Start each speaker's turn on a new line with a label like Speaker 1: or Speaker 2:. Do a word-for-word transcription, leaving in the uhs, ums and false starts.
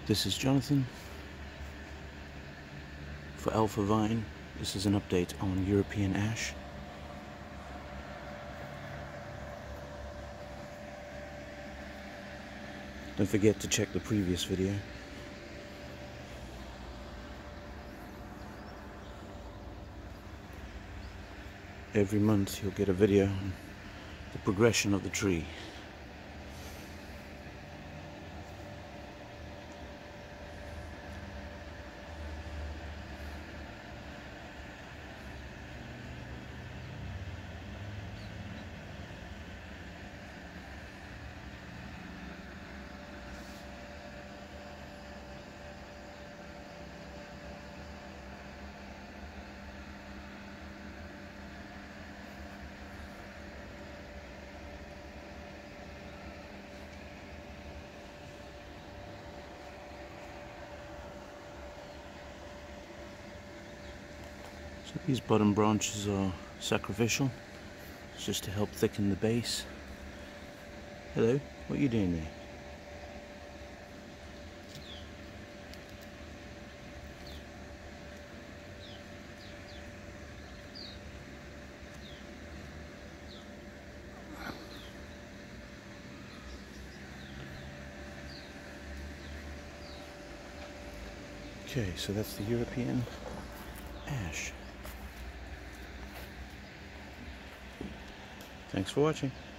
Speaker 1: This is Jonathan for Alpha Vine. This is an update on European ash. Don't forget to check the previous video. Every month you'll get a video on the progression of the tree. So these bottom branches are sacrificial. It's just to help thicken the base. Hello, what are you doing there? Okay, so that's the European ash. Thanks for watching.